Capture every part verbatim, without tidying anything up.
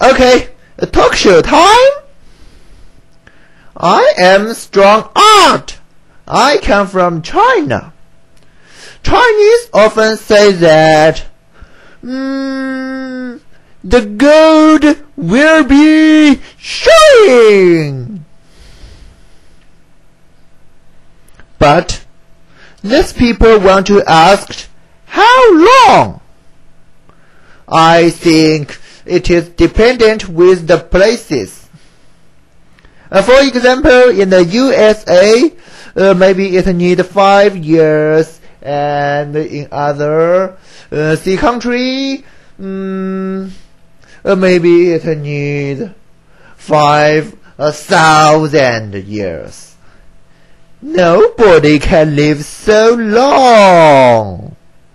Okay, a talk show time. I am Strongart. I come from China. Chinese often say that mm, the gold will be showing. But these people want to ask, how long? I think it is dependent with the places. Uh, for example, in the U S A, uh, maybe it needs five years, and in other uh, sea country, um, uh, maybe it needs five uh, thousand years. Nobody can live so long.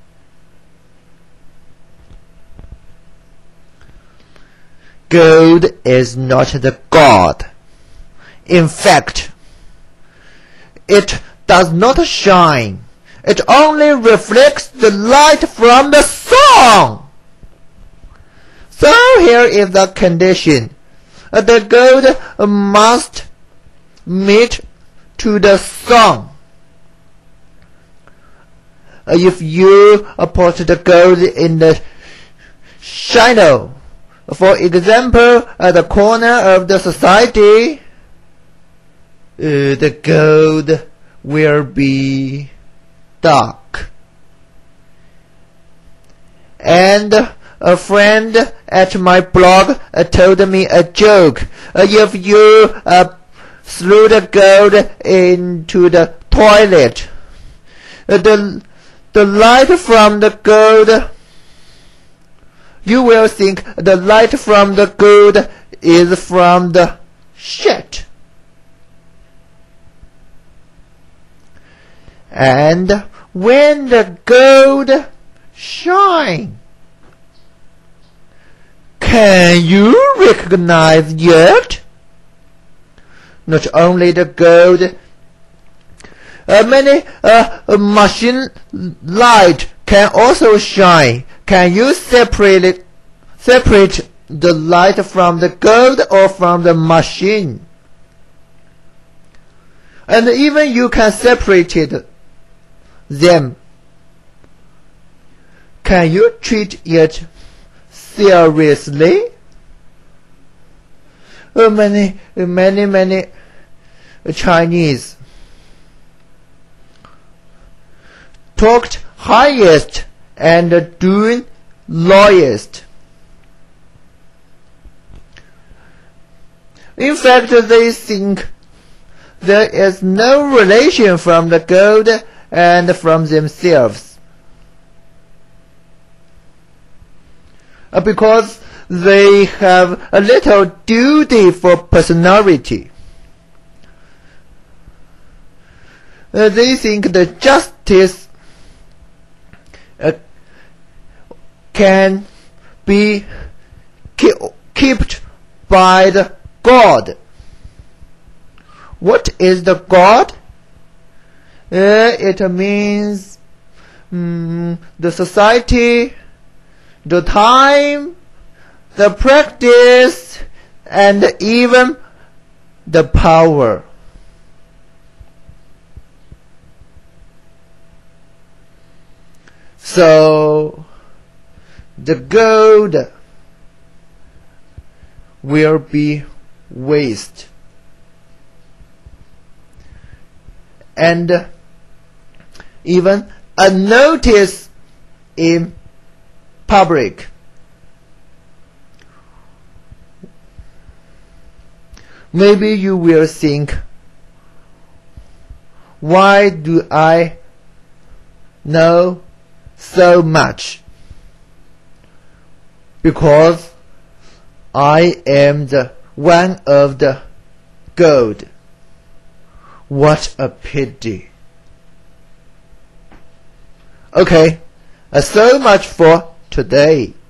Gold is not the God. In fact, it does not shine. It only reflects the light from the sun. So here is the condition. The gold must meet to the sun. If you put the gold in the shadow, for example, at the corner of the society, uh, the gold will be dark. And a friend at my blog uh, told me a joke. Uh, if you uh, threw the gold into the toilet, uh, the, the light from the gold, you will think the light from the gold is from the shit. And when the gold shines, can you recognize it? Not only the gold, uh, many uh, machine light can also shine. Can you separate it, separate the light from the gold or from the machine? And even you can separate it, them. Can you treat it seriously? Uh, many, many, many Chinese talked highest and doing lowest. In fact, they think there is no relation from the gold and from themselves, uh, because they have a little duty for personality. Uh, they think the justice uh, can be keep, kept by the God. What is the God? Uh, it means um, the society, the time, the practice, and even the power. So the gold will be waste. And even a notice in public. Maybe you will think, why do I know so much? Because I am the one of the gold. What a pity. Okay, uh, so much for today.